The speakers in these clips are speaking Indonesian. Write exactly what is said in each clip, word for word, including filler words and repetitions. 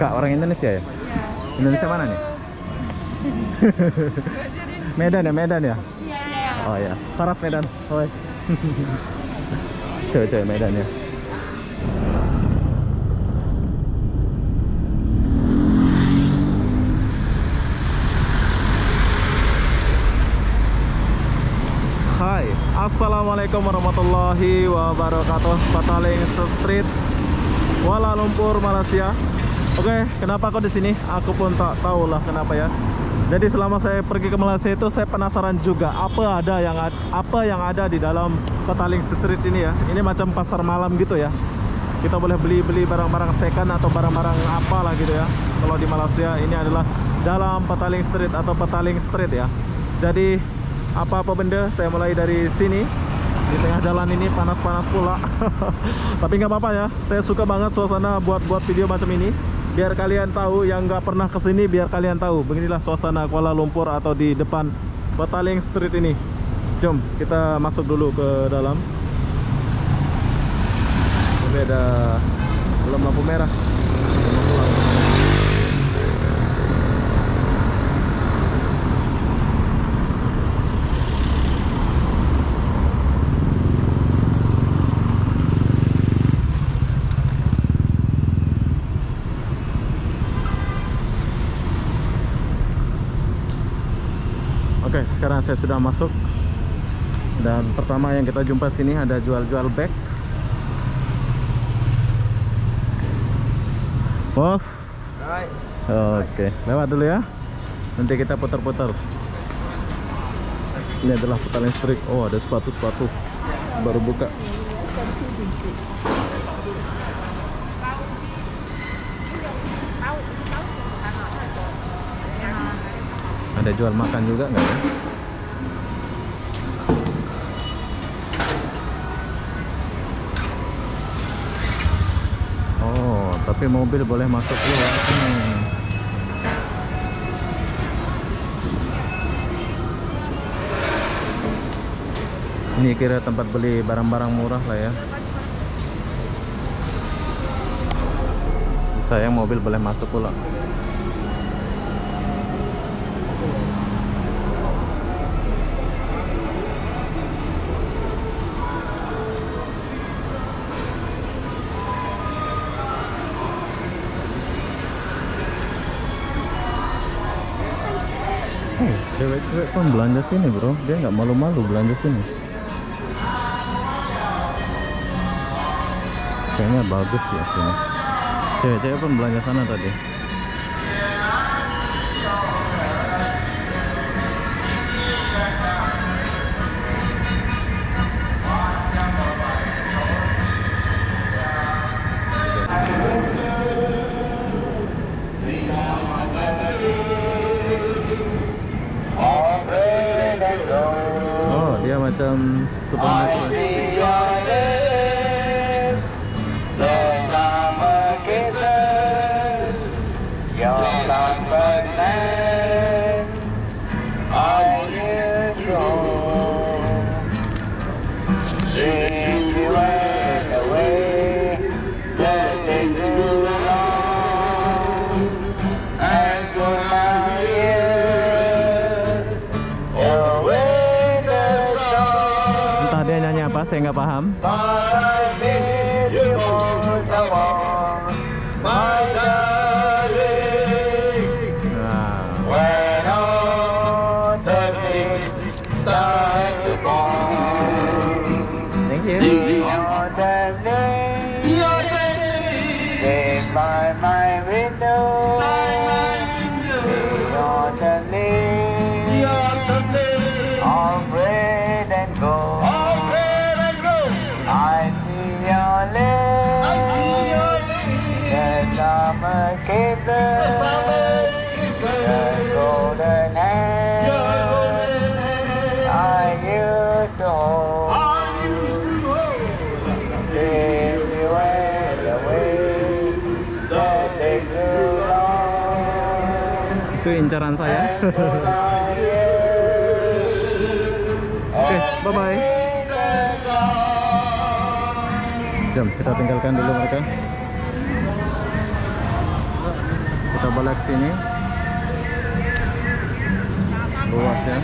Kakak orang Indonesia ya? Indonesia mana nih? Medan ya, Medan ya? Oh ya, Paras Medan. Oi. Cewek-cewek Medan ya. Hai, assalamualaikum warahmatullahi wabarakatuh. Petaling Street, Kuala Lumpur, Malaysia. Oke, kenapa aku di sini? Aku pun tak tahu lah kenapa ya. Jadi selama saya pergi ke Malaysia itu saya penasaran juga apa ada yang apa yang ada di dalam Petaling Street ini ya. Ini macam pasar malam gitu ya. Kita boleh beli-beli barang-barang second atau barang-barang apalah gitu ya. Kalau di Malaysia ini adalah Jalan Petaling Street atau Petaling Street ya. Jadi apa-apa benda saya mulai dari sini. Di tengah jalan ini panas-panas pula. Tapi nggak apa-apa ya. Saya suka banget suasana buat-buat video macam ini. Biar kalian tahu yang nggak pernah kesini, biar kalian tahu beginilah suasana Kuala Lumpur atau di depan Petaling Street ini. Jom kita masuk dulu ke dalam. Ini ada belum lampu merah. Oke, sekarang saya sudah masuk. Dan pertama yang kita jumpa sini ada jual-jual bag. Bos. Hai. Oke, lewat dulu ya. Nanti kita putar-putar. Ini adalah Petaling Street. Oh, ada sepatu-sepatu baru buka. Ada jual makan juga nggak ya? Oh, tapi mobil boleh masuk keluar. Hmm. Ini kira tempat beli barang-barang murah lah ya. Sayang mobil boleh masuk pula. Cewek-cewek pun belanja sini bro, dia nggak malu-malu belanja sini. Kayaknya bagus ya sini. Cewek-cewek pun belanja sana tadi. Oh, dia macam tukang metro. Bersama kita yang tak pernah akhir If you went away, then they grew along. And so now here, away the song. Entah dia nyanyi apa, saya nggak paham. But I miss you more than one, my darling. Nah, When all the things start to fall, thank you. you're the name, you're the name, stay by my window, you're the name, you're the name, all bread and gold, all bread and gold. I see your lips, I see your lips, the summer kisses, the summer kisses, the golden hands, your golden hands I used to hold, I used to hold. Since you went away, that they grew long. Itu incaran saya. Oke, bye bye. Jom kita tinggalkan dulu mereka. Kita balik sini. Luas ya.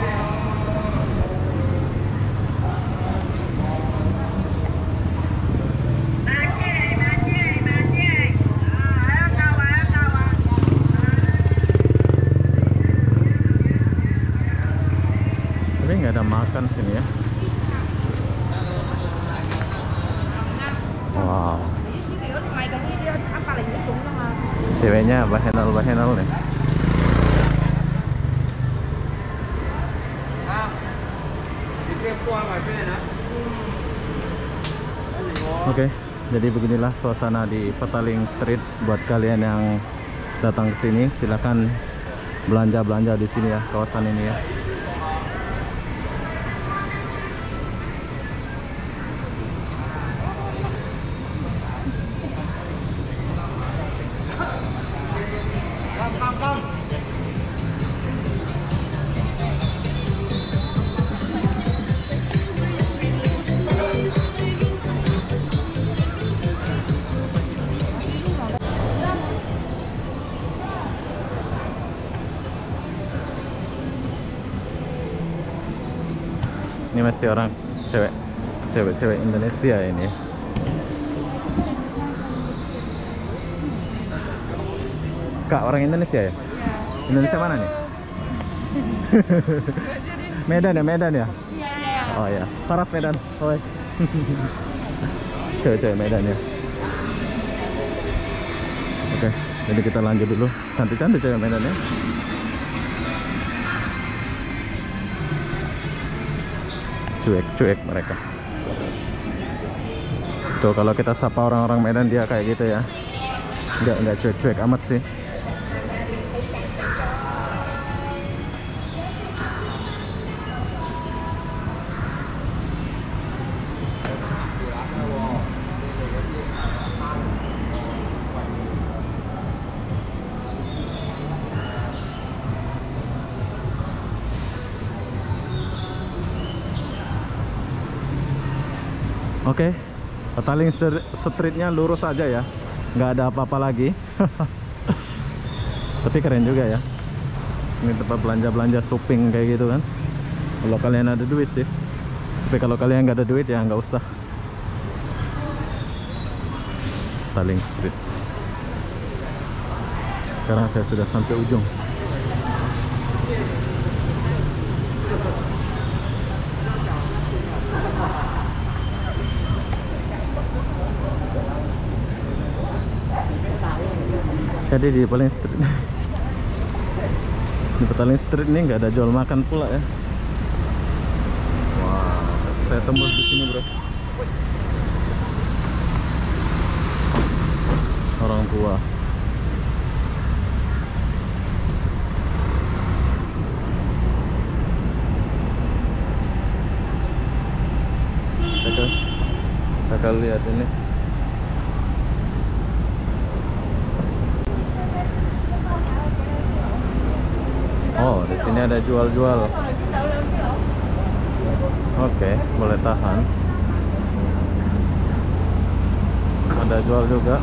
Tapi nggak ada makan sini ya. Wow. Ceweknya bahenol-bahenol nih. Oke, jadi beginilah suasana di Petaling Street. Buat kalian yang datang ke sini, silakan belanja-belanja di sini ya, kawasan ini ya. Ini mesti orang cewek, cewek-cewek Indonesia ini. Kak, orang Indonesia ya? Indonesia mana nih? Medan ya, Medan ya? Oh ya, Paras Medan. Oi. Cewek-cewek Medan ya. Oke, jadi kita lanjut dulu. Cantik-cantik cewek Medan ya. Cuek-cuek mereka. Tuh kalau kita sapa orang-orang Medan dia kayak gitu ya. Enggak enggak cuek-cuek amat sih. Oke, okay. Petaling Streetnya lurus aja ya, nggak ada apa-apa lagi. Tapi keren juga ya. Ini tempat belanja-belanja shopping kayak gitu kan. Kalau kalian ada duit sih. Tapi kalau kalian nggak ada duit ya nggak usah. Petaling Street. Sekarang saya sudah sampai ujung. Jadi di Petaling Street, di Petaling Street ini nggak ada jual makan pula ya. Wow, saya tembus di sini bro. Orang tua. Kita, kita lihat ini. Oh, di sini ada jual-jual. Oke, boleh tahan. Ada jual juga.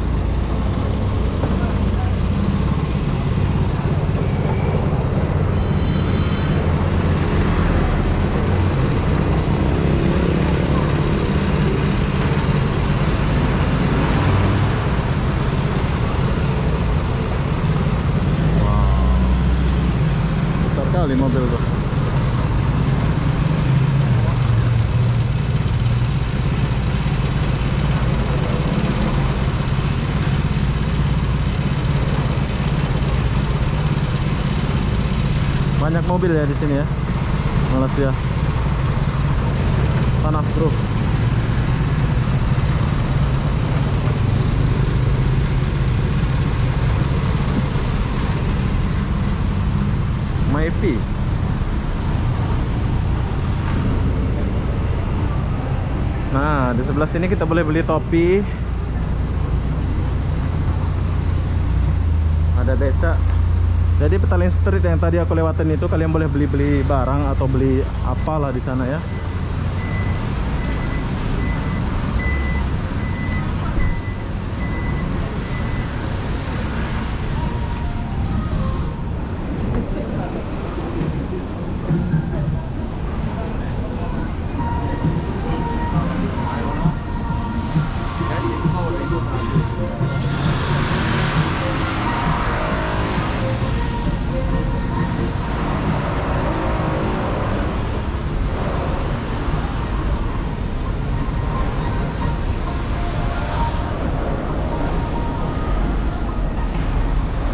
Kali mobil tuh. Banyak mobil ya di sini ya, Malaysia. Panas bro. Maipi. Nah, di sebelah sini kita boleh beli topi. Ada beca. Jadi Petaling Street yang tadi aku lewatin itu kalian boleh beli-beli barang atau beli apalah di sana ya.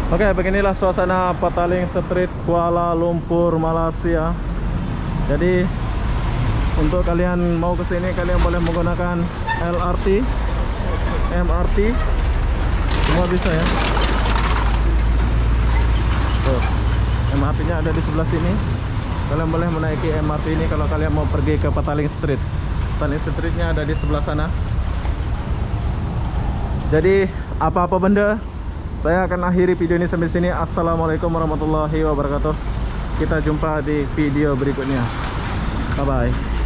Oke, beginilah suasana Petaling Street Kuala Lumpur, Malaysia. Jadi untuk kalian mau ke sini, kalian boleh menggunakan L R T, M R T, semua bisa ya. Tuh, M R T-nya ada di sebelah sini. Kalian boleh menaiki M R T ini kalau kalian mau pergi ke Petaling Street. Petaling Street-nya ada di sebelah sana. Jadi apa-apa benda, saya akan akhiri video ini sampai sini. Assalamualaikum warahmatullahi wabarakatuh. Kita jumpa di video berikutnya. Bye bye.